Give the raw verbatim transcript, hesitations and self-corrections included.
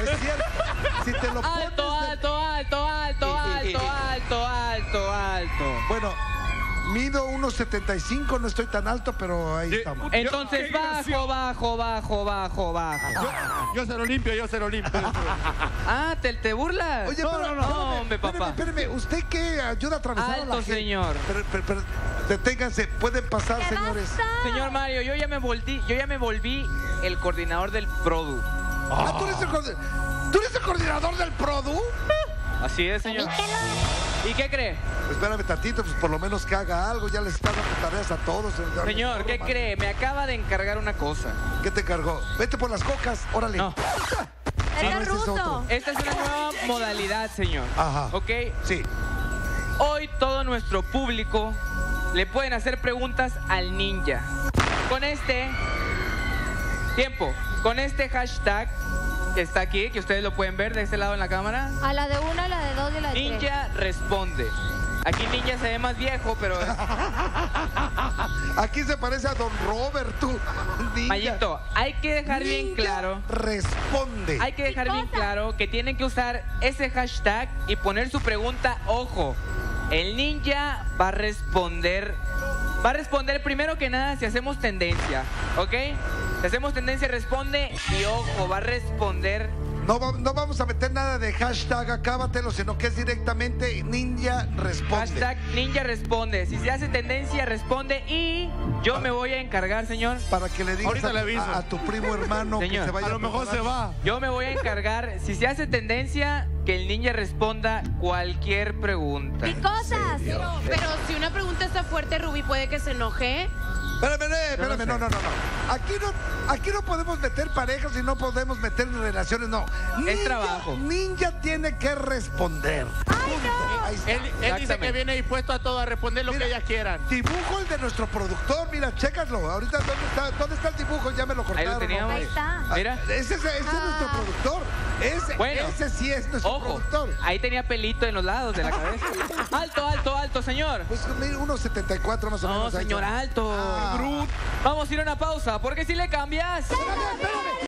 Es cierto. Si te lo pones Alto, de- alto, alto, alto, alto, alto, alto, alto. Bueno, mido uno setenta y cinco, no estoy tan alto, pero ahí estamos. Entonces Qué bajo, gracioso. bajo, bajo, bajo, bajo. Yo se lo limpio, yo se lo limpio. Ah, ¿te, te burlas? Oye, No, pero, no, no, espérame, hombre, espérame, papá. espérame, ¿usted qué ayuda a atravesar a la Alto, gente? señor. Pero, pero, pero, deténganse, pueden pasar, ¿Qué señores. basta? Señor Mario, yo ya me volví, yo ya me volví el coordinador del Produ. Ah, ¿tú eres, el, coordi- ¿tú eres el coordinador del Produ? Así es, señor. ¿Y qué cree? Pues espérame tantito, pues por lo menos que haga algo, ya les está dando tareas a todos. señor. Señor, ¿qué No, cree? Me acaba de encargar una cosa. ¿Qué te encargó? Vete por las cocas, órale. No. Ah, Es no, el ese es ruso. otro. Esta es una nueva modalidad, señor. Ajá. ¿Ok? Sí. Hoy todo nuestro público le pueden hacer preguntas al ninja. Con este tiempo, con este hashtag que está aquí, que ustedes lo pueden ver de este lado en la cámara. A la de una, a la de dos y a la de tres. Ninja responde. Aquí Ninja se ve más viejo, pero es... Aquí se parece a Don Robert, tú. Ninja. Mayito, hay que dejar bien Ninja claro. Responde. Hay que dejar bien cosa? claro que tienen que usar ese hashtag y poner su pregunta, ojo. El ninja va a responder. Va a responder primero que nada si hacemos tendencia, ¿ok? Si hacemos tendencia responde y ojo, va a responder. No, va- no vamos a meter nada de hashtag acábatelo, sino que es directamente Ninja responde. Hashtag ninja responde. Si se hace tendencia responde y yo me voy a encargar, señor. Para que le digas Ahorita a, le aviso. a- a tu primo hermano Señor, que se vaya A lo mejor se preparar. va. Yo me voy a encargar, si se hace tendencia, que el ninja responda cualquier pregunta. ¿Qué cosas? Pero, pero si una pregunta está fuerte, Rubí puede que se enoje. Espérame, eh, espérame, sé. no, no, no, no. Aquí no, aquí no podemos meter parejas y no podemos meter relaciones, no. Es trabajo. Ninja tiene que responder. Punto. Ahí está. Él, él dice Exactamente. que viene dispuesto a todo a responder lo Mira, que ellas quieran. Dibujo el de nuestro productor, mira, chécalo. Ahorita, ¿dónde está, dónde está el dibujo? Ya me lo Ahí cortaron. lo teníamos. ¿no? Ahí está. Ah, Mira. Ese, es- ese es nuestro Ah. productor. Ese, Bueno. ese sí es nuestro Ojo, productor. ahí tenía pelito en los lados de la cabeza. Alto, alto, alto, señor. Pues mira, unos setenta y cuatro más o No, menos. ahí señor, está. alto. Ah. Vamos a ir a una pausa, porque si le cambias... Espérame, espérame.